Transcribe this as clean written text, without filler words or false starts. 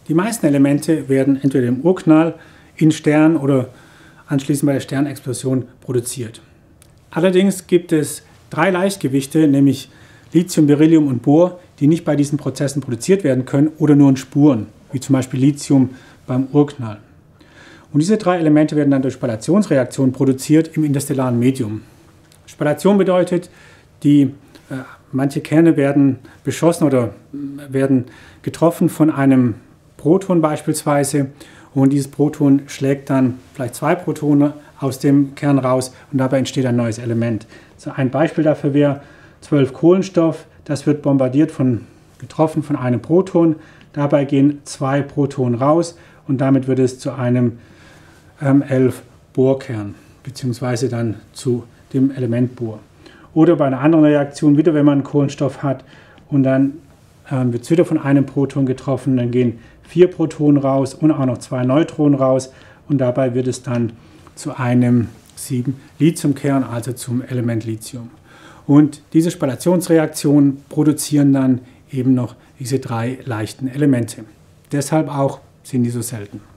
Die meisten Elemente werden entweder im Urknall, in Stern oder anschließend bei der Sternexplosion produziert. Allerdings gibt es 3 Leichtgewichte, nämlich Lithium, Beryllium und Bohr, die nicht bei diesen Prozessen produziert werden können oder nur in Spuren, wie zum Beispiel Lithium beim Urknall. Und diese 3 Elemente werden dann durch Spallationsreaktionen produziert im interstellaren Medium. Spallation bedeutet, manche Kerne werden beschossen oder werden getroffen von einem Proton beispielsweise, und dieses Proton schlägt dann vielleicht 2 Protonen aus dem Kern raus und dabei entsteht ein neues Element. So ein Beispiel dafür wäre 12 Kohlenstoff, das wird getroffen von einem Proton, dabei gehen 2 Protonen raus und damit wird es zu einem 11 Bohrkern, beziehungsweise dann zu dem Element Bohr. Oder bei einer anderen Reaktion, wieder wenn man Kohlenstoff hat und dann wird es wieder von einem Proton getroffen, dann gehen 4 Protonen raus und auch noch 2 Neutronen raus und dabei wird es dann zu einem 7 Lithiumkern, also zum Element Lithium. Und diese Spallationsreaktionen produzieren dann eben noch diese 3 leichten Elemente. Deshalb auch sind die so selten.